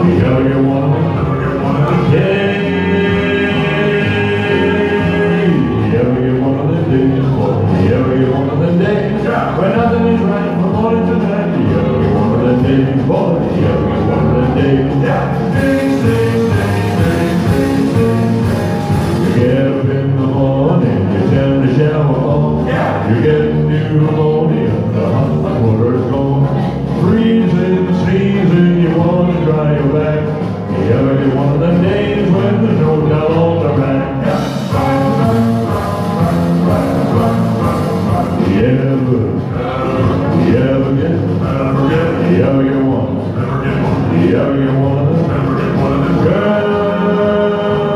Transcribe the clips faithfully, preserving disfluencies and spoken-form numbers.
You ever get one of them? Ever get one of them days? You ever get one of them days? You ever get one of them days? When nothing is right from morning to night. You ever get one of them days? Boy, you ever get one of them days? Days, days, days, days, days, days. You get up in the morning, you turn the shower on. You get pneumonia, the hot water's gone. Freezing, sneezing, you want to dry your back. You ever get one of them days when there's no down on the back? You ever, you ever get, you ever get one? You ever get one of them? Girls,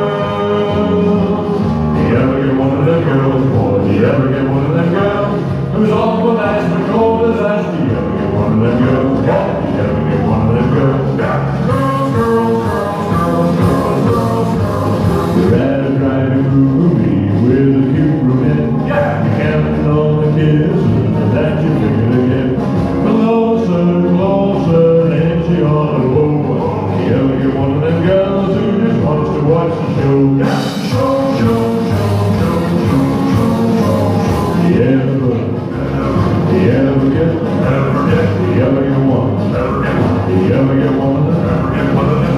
you ever get one of them girls? Boy, you ever get one of them girls who's awful nice but cold as ice? You ever get one of them girls? Boy, you ever get one of them girls? Girls, girls, girls, girls, girls, girls. You're at a driving movie with a cute brunette. You're counting on the kisses that you figure to get. Closer, closer, and she on the road. You ever get one of them girls who just wants to watch the show? Show, show, show, show, show, show, show. You ever, you ever get, you ever get one? You ever get one of them?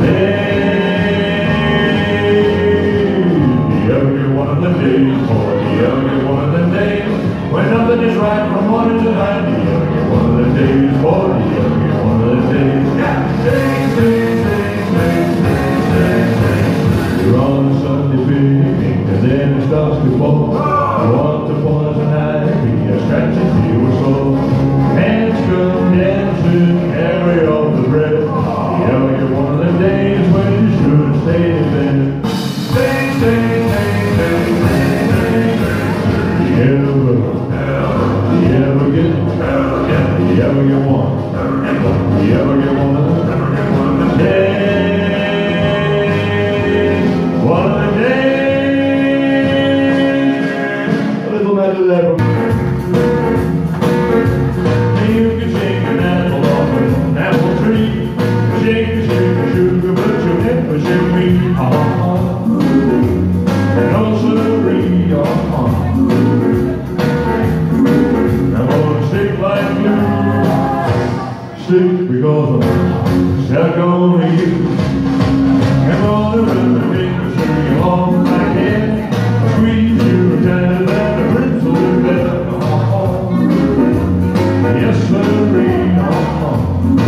Days. You ever get one of them days? Boy, you ever get one of them days when nothing is right from morning to night? You ever get one of them days? Boy, you ever get one of them days? Days, days, days, days, days, days, days. You're on Sunday picnic and then it starts to fall. You want to poison ivy, you're scratching your soul. Hands come dancing, carry off the bread. You ever get one of them days when you should stay in bed? Days, days, days, days, days, days, days. You ever, you ever get, you ever get one? You ever get one of them? Days, one of them days. A little matter level. You can shake an apple off an apple tree. Shake, shake, sugar, but you'll never shake me. Uh-huh. No siree, uh-huh. I'm gonna stick like glue. Stick because I'm stuck on you. I'm gonna run the fingers through your long black hair. Squeeze you tighter than a pencil in bed. Uh-huh. Yes, siree, uh-huh.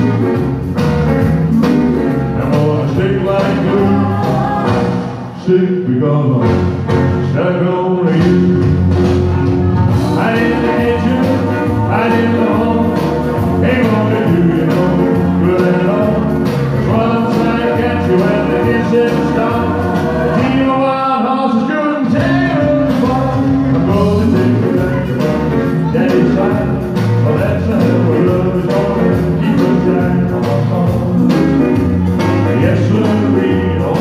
I'm gonna stick like glue. Stick because I'm stuck on you. I didn't hit you, I didn't home. Ain't gonna do you no good at all. Once I catch you at the kissing stop. The team of wild horses couldn't tear us apart. I'm gonna take you back to Daddy's side. Oh, that's the hell where love is gonna keep us right. Oh, yes, sirree, oh,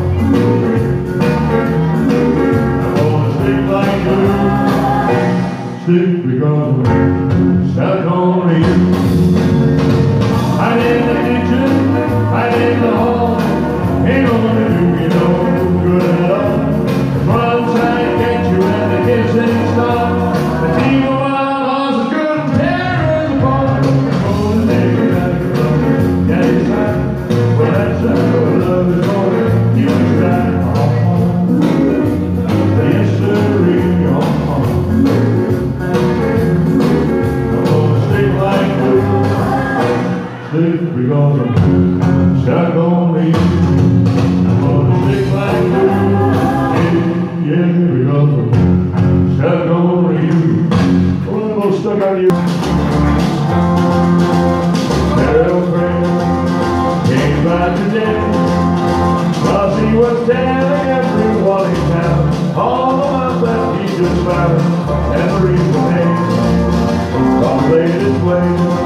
I'm gonna stick like glue. Stick because I'm stuck on you. I did the kitchen, I did the hall. Ain't gonna do you no good at all. Once I get you at the kissing stop. The team of wild horses couldn't tear us apart. I'm gonna take you back from Daddy's side. Well, that's how love is gonna keep us right. Yes, sirree, uh-huh. I'm gonna stick like glue. Stick because I'm stuck on you. I'm gonna stick like glue. Yeah, yeah, because I'm stuck on you. Well, I'm gonna stuck on you. Little friend came by today. Well, she was telling everyone in town all the months that he just found. And the reason they all played his way.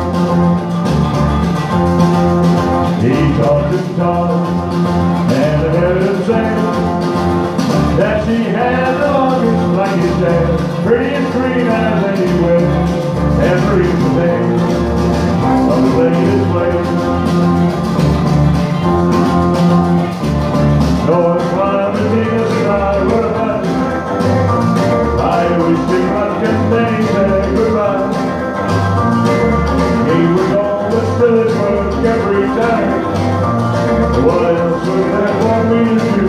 He talked and talked, and I heard him say that she had the longest like his dad, prettiest green eyes anywhere, every day, of the latest way. time. What else would that want me to do?